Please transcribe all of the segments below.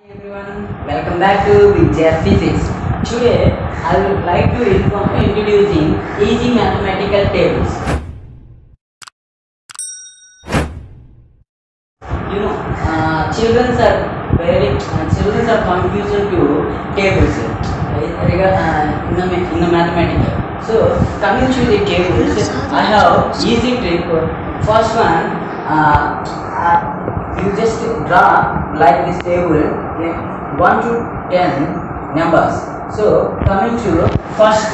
Everyone, welcome back to Vidya Physics. Today, I would like to introducing easy mathematical tables. Children are confused to tables in the mathematical. So, coming to the tables, I have easy trick. First one, you just draw like this table, 1 to 10 numbers. So, coming to first,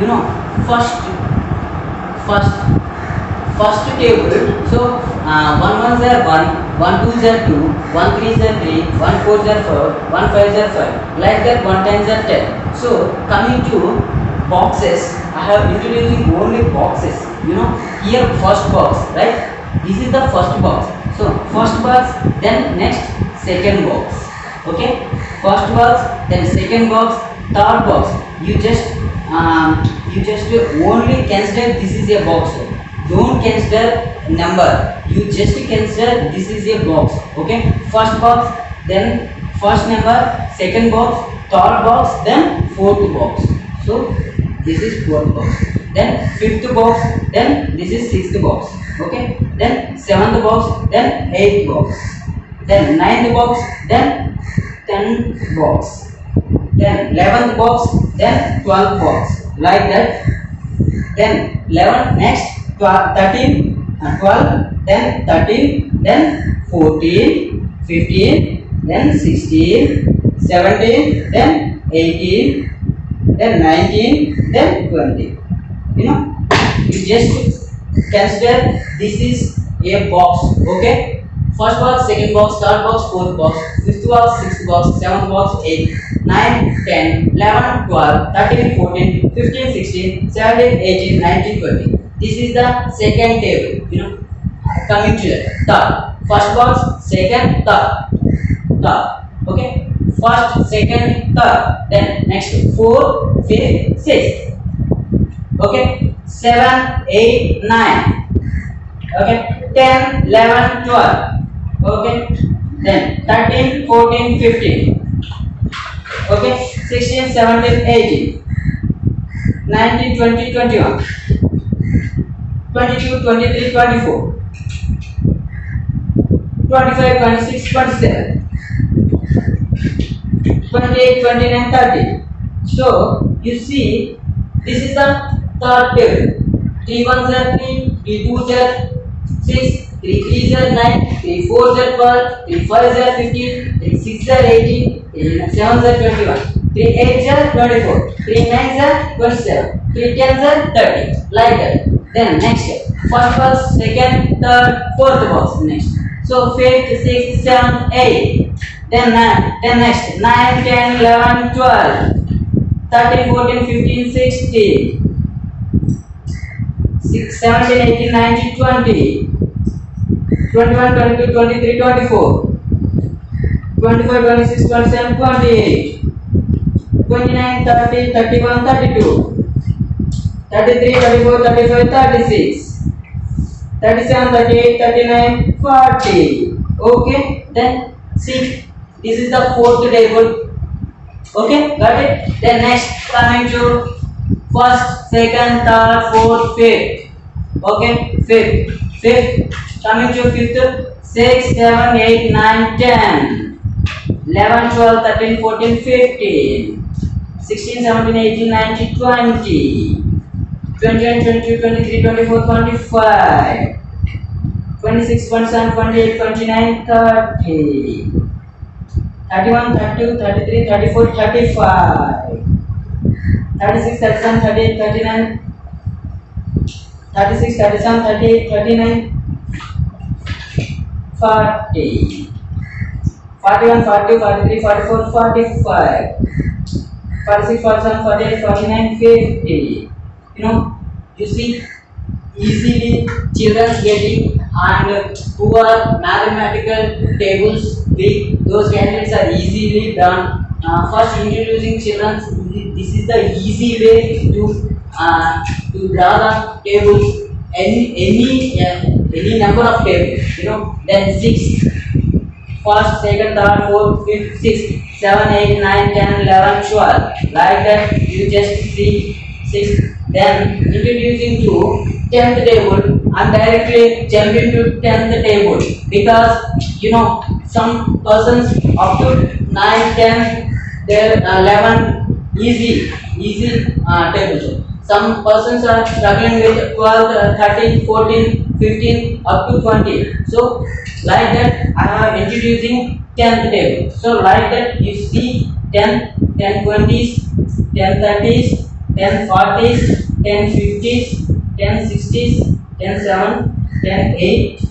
first table. So 1 1s are 1, 1 2s are 2, 1 3s are 3, 1 4s are 4, 1 5s are 5. Like that 1 times are 10. So coming to boxes, I have introducing only boxes. Here first box, right? This is the first box. So first box, then next second box. Okay? First box, then second box, third box. You just only consider this is a box. Don't consider number. You just consider this is a box. Okay? First box, then first number, second box, third box, then fourth box. So this is fourth box. Then fifth box, then this is sixth box. Okay? Then seventh box, then eighth box. Then ninth box, then 10th box. Then 11th box, then 12th box. Like that. Then 11, next 12, 13, 12, then 13, then 14, 15, then 16, 17, then 18, then 19, then 20. You just consider this is a box. Okay? First box, second box, third box, fourth box, fifth box, sixth box, seventh box, 8, 9, 10, 11, 12, 13, 14, 15, 16, 17, 18, 19, 20. This is the second table. Coming to the third. First box, second, third. Okay? First, second, third. Then next 4, 5, 6. Okay? 7, 8, 9. Okay? 10, 11, 12. Okay? Then 13, 14, 15. Okay? 16, 17, 18. 19, 20, 21. 22, 23, 24. 25, 26, 27. 28, 29, 30. So, you see, this is the third table. 3 1s are 3, 3 2s are 6, 3 3s are 9, 3 4s are 12, 3 5s are 15, 3 6s are 18, 3 7s are 21, 3 8s are 24, 3 9s are 27, 3 10s are 30. Like that. Then next, first box, second, third, fourth box. Next. So fifth, sixth, seventh, eighth. Then next 9, 10, 11, 12, 13, 14, 15, 16. 17, 18, 19, 20, 21, 22, 23, 24, 25, 26, 27, 28, 29, 30, 31, 32, 33, 34, 35, 36, 37, 38, 39, 40. Okay? Then see, this is the fourth table. Okay? Got it? Then next, coming to first, second, third, fourth, fifth. Okay? Fifth. Coming to fifth, 6, 7, 8, 9, 10, 11, 12, 13, 14, 15, 16, 17, 18, 19, 20, 21, 22, 23, 24, 25, 26, 27, 28, 29, 30, 31, 32, 33, 34, 35, 36, 37, 38, 39, 36, 37, 38, 39, 40, 41, 42, 43, 44, 45, 46, 47, 48, 49, 50. You see, easily children getting and who are mathematical tables weak, those candidates are easily done. First introducing children, this is the easy way to draw the tables, any number of tables. Then 6. first, second, third, fourth, fifth, sixth, 7, 8, 9, 10, 11, 12. Like that, you just see 6. Then introducing to 10th table, I'm directly jumping to 10th table because you know some persons up to 9, 10, their 11 easy tables. Some persons are struggling with 12, 13, 14, 15 up to 20. So like that I am introducing 10th table. So like that you see 10, 10 20s, 10 30s, 10 40s, 10 50s, 10 60s, 10 7, 10 8,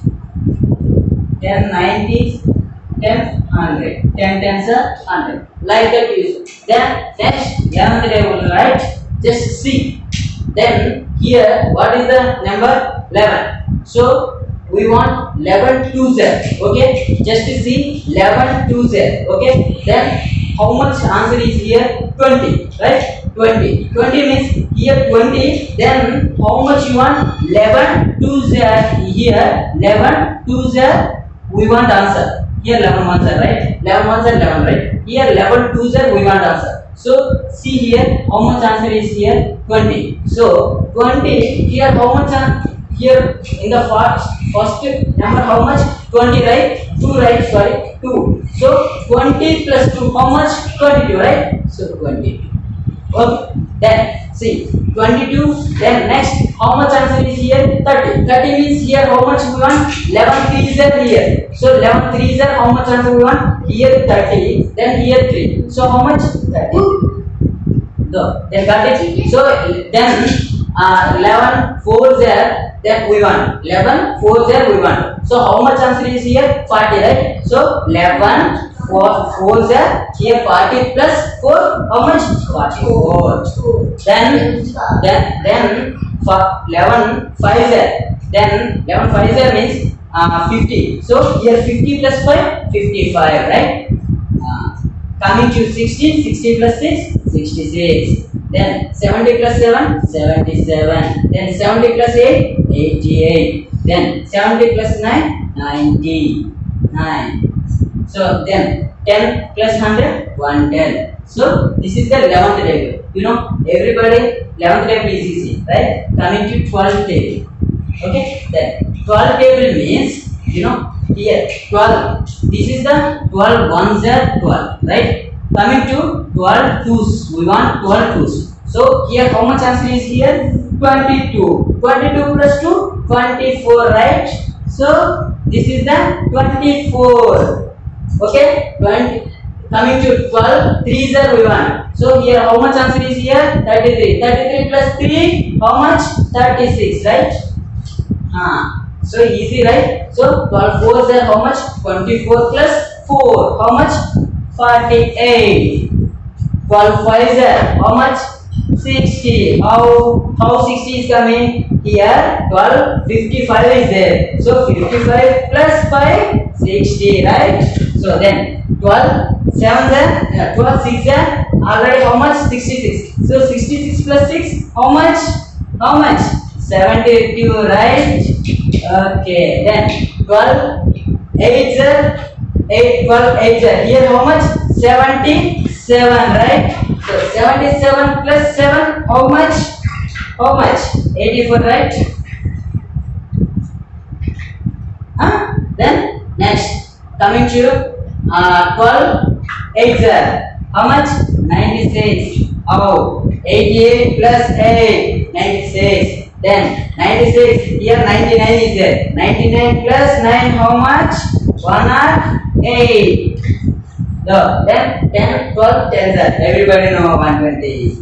10 90s, 10 100, 10 tens are 100. Like that you see. Then next 11th table, right? Just see. Then here what is the number? 11. So we want 11 to Z. Okay, just to see 11 to Z. Okay, then how much answer is here? 20, right? 20 means here 20. Then how much you want? 11 to Z. Here 11 to Z we want answer. Here 11 ones are right, 11 ones are 11, right? Here 11 twos are we want answer. So see here how much answer is here? 20. So 20 here how much here in the first number how much? 20, right? 2, right? Sorry, 2. So 20 plus 2 how much? 22, right? So 22. Okay, then see 22. Then next how much answer is here? 30. 30 means here how much we want? 11 threes are here. So 11 threes are how much answer we want? Here 30. Then here 3. So how much? 30. So then got it. So then 11 fours are then we want 11 fours are we want. So how much answer is here? 40, right? So 11 fours are here 40 plus 4 how much? 44. Then 11 fives are then 11 fives are means 50. So here 50 plus 5 55, right? Coming to 60 plus 6 66. Then 70 plus 7 77. Then 70 plus 8 88. Then 70 plus 9 99. So then 10 plus 100 110. So this is the 11th table. You know everybody 11th table is easy, right? Coming to 12th table. Okay, then 12th table means you know here 12. This is the 12 ones are 12, right? Coming to 12 twos, we want 12 twos. So here how much answer is here? 22. 22 plus 2 24, right? So this is the 24. Okay, 20. Coming to 12 threes are we want. So here how much answer is here? 33. 33 plus 3 how much? 36, right? So easy, right? So 12 fours are how much? 24 plus 4 how much? 48. 12 fives are how much? 60. How 60 is coming? Here 12 55 is there. So 55 plus 5 60, right? So then 12 7 there 12 6 there already how much? 66. So 66 plus 6 how much? 72, right? Okay, then 12 8 are 12 8 are here how much? 77, right? So 77 plus 7 how much? 84, right? Then next coming to 12 8 are how much? 96. 88 plus 8 96. Then 96 here 99 is there. 99 plus 9 how much? 108. So then 10 12 10s are everybody know 120.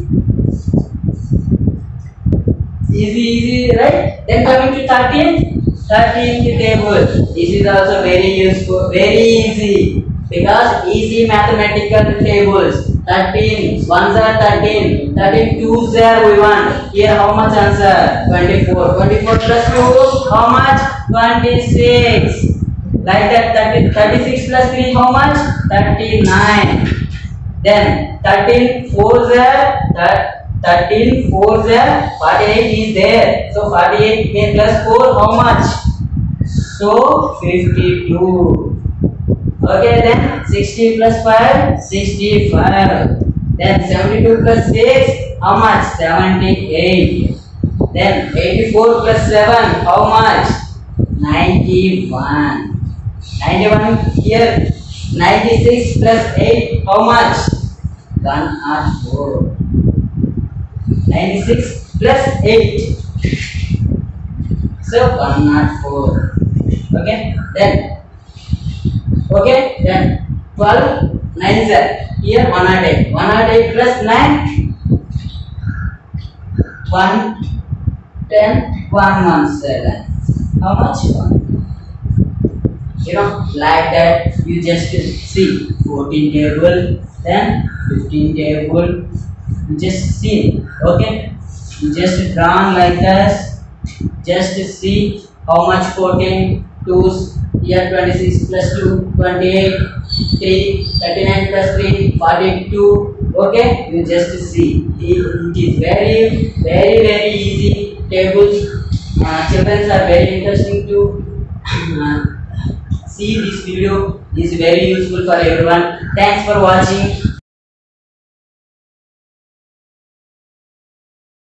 Easy, right? Then coming to 13th table. This is also very useful, very easy because easy mathematical tables. 13 ones are 13. 13 twos are we want. Here how much answer? 24. 24 plus 2 how much? 26. Like that 36 plus 3 how much? 39. Then 13 fours are 48 is there. So 48 plus 4 how much? So 52. Okay, then 60 plus 5, 65. Then 72 plus 6, how much? 78. Then 84 plus 7, how much? 91. 91 here. 96 plus 8, how much? 104. 96 plus 8. So 104. Okay, then 12 9 sir. Here 108. 108 plus 9, 110, 117. How much? 1. Like that you just see 14 table, then 15 table, you just see. Okay, you just draw like this, just see how much 14 2's here. 26 plus 2, 28, 3, 39 plus 3, 42. Okay, you just see. It is very easy tables. Children are very interesting to see. This video is very useful for everyone. Thanks for watching.